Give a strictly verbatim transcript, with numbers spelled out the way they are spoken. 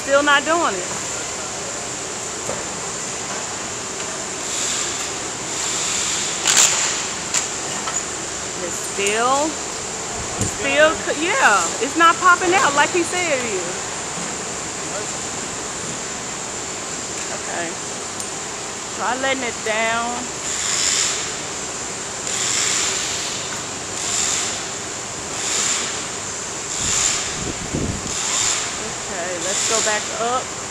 still not doing it. It's still, still, yeah, it's not popping out like he said it is. Okay, try letting it down. Okay, let's go back up.